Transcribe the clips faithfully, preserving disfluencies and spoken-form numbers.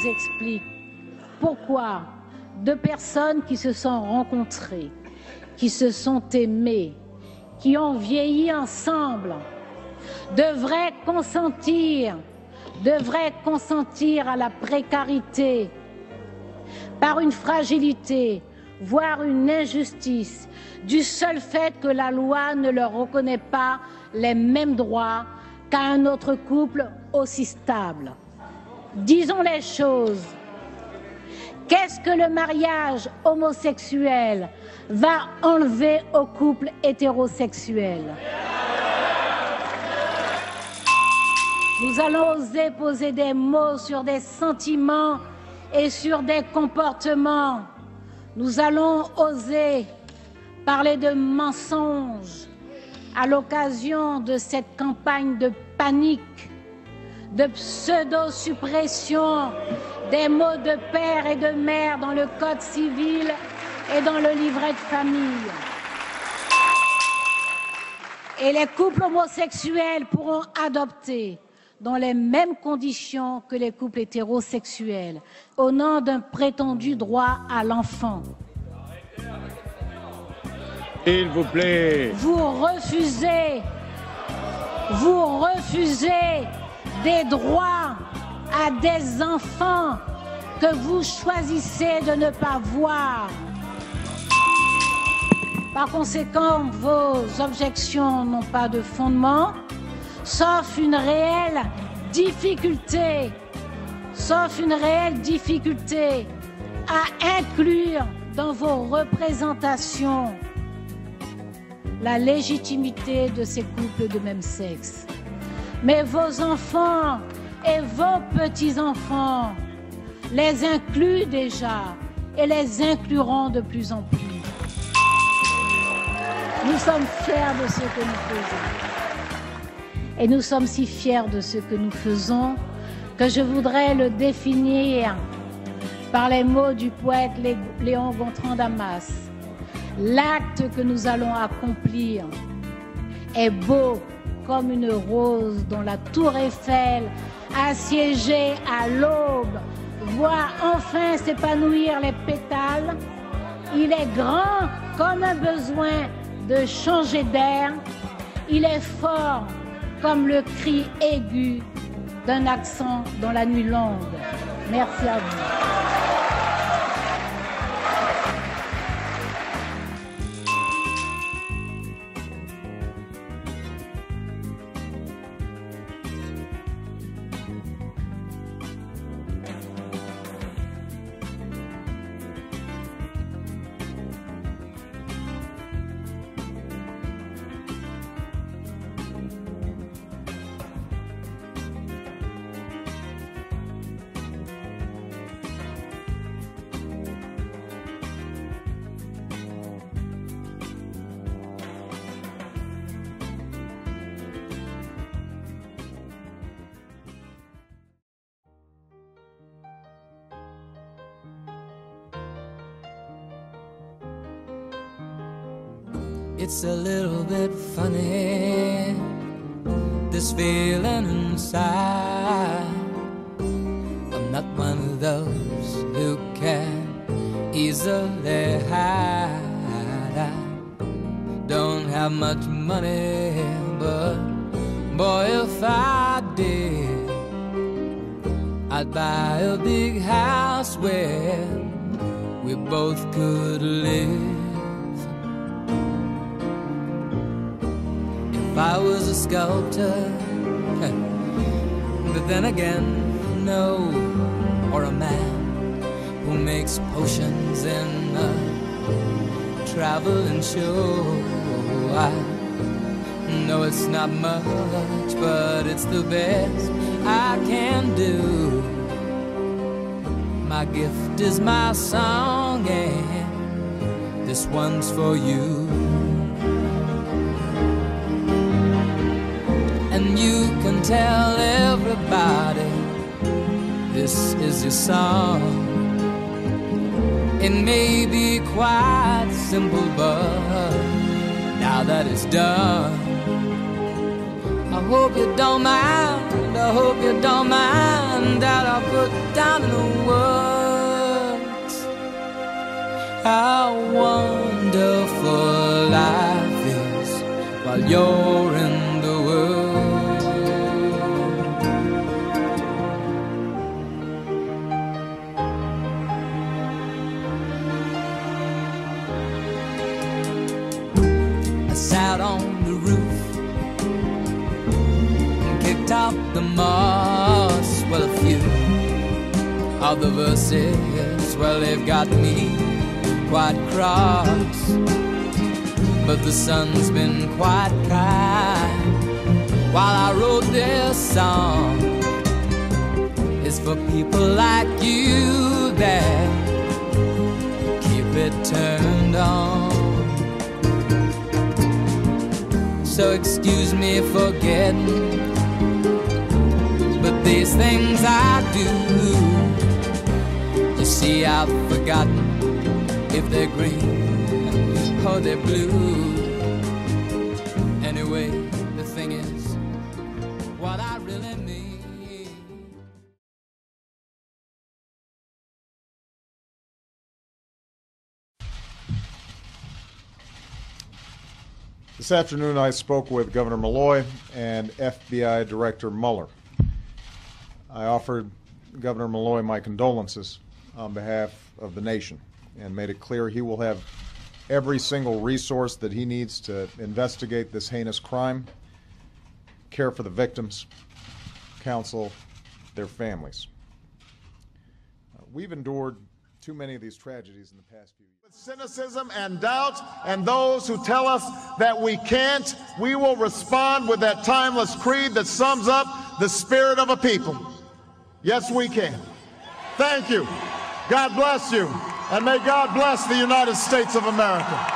nous explique pourquoi deux personnes qui se sont rencontrées, qui se sont aimées, qui ont vieilli ensemble, devraient consentir, devraient consentir à la précarité par une fragilité, voire une injustice, du seul fait que la loi ne leur reconnaît pas les mêmes droits qu'à un autre couple aussi stable. Disons les choses. Qu'est-ce que le mariage homosexuel va enlever au couple hétérosexuel? Nous allons oser poser des mots sur des sentiments et sur des comportements. Nous allons oser parler de mensonges à l'occasion de cette campagne de panique, de pseudo-suppression des mots de père et de mère dans le Code civil et dans le livret de famille. Et les couples homosexuels pourront adopter dans les mêmes conditions que les couples hétérosexuels, au nom d'un prétendu droit à l'enfant. S'il vous plaît. Vous refusez, vous refusez des droits à des enfants que vous choisissez de ne pas voir. Par conséquent, vos objections n'ont pas de fondement, sauf une réelle difficulté, sauf une réelle difficulté à inclure dans vos représentations la légitimité de ces couples de même sexe. Mais vos enfants et vos petits-enfants les incluent déjà et les incluront de plus en plus. Nous sommes fiers de ce que nous faisons. Et nous sommes si fiers de ce que nous faisons que je voudrais le définir par les mots du poète Léon Gontran Damas. L'acte que nous allons accomplir est beau comme une rose dont la tour Eiffel, assiégée à l'aube, voit enfin s'épanouir les pétales. Il est grand comme un besoin de changer d'air. Il est fort comme le cri aigu d'un accent dans la nuit longue. Merci à vous. It's a little bit funny, this feeling inside. I'm not one of those who can easily hide. I don't have much money, but boy, if I did, I'd buy a big house where we both could live. If I was a sculptor, but then again, no, or a man who makes potions in a traveling show. I know it's not much, but it's the best I can do. My gift is my song, and this one's for you. And you can tell everybody this is your song. It may be quite simple, but now that it's done, I hope you don't mind, I hope you don't mind doubt I'll put down in the words how wonderful life is while you're in the world. I sat on the roof and kicked out the moss. Well, a few of the verses, well, they've got me quite cross. But the sun's been quite kind while I wrote this song. It's for people like you that keep it turned on. So excuse me for getting, but these things I do, you see, I've forgotten if they're green or they're blue. Anyway, the thing is, what I really mean. This afternoon I spoke with Governor Malloy and F B I Director Mueller. I offered Governor Malloy my condolences on behalf of the nation and made it clear he will have every single resource that he needs to investigate this heinous crime, care for the victims, counsel their families. Uh, we've endured too many of these tragedies in the past few years. With cynicism and doubt, and those who tell us that we can't, we will respond with that timeless creed that sums up the spirit of a people. Yes, we can. Thank you. God bless you. And may God bless the United States of America.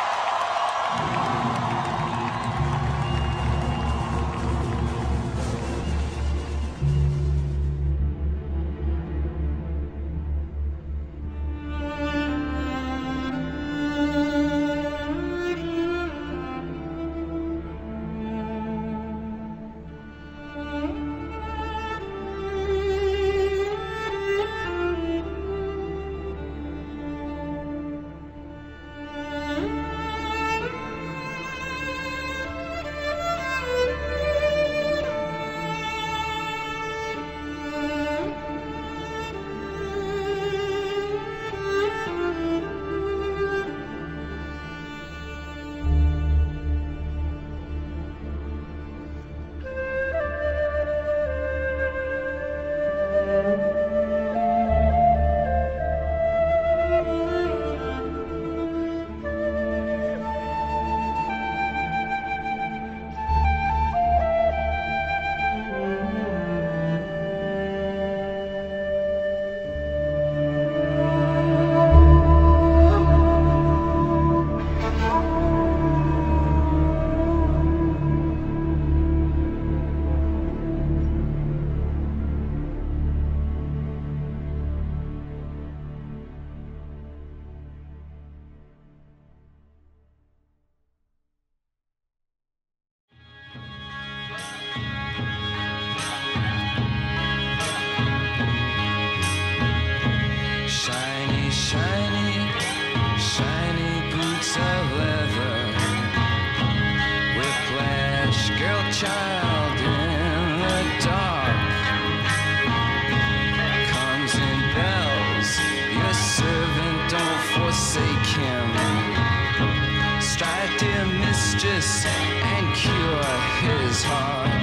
Child in the dark comes in bells. Your servant, don't forsake him. Strike, dear mistress, and cure his heart.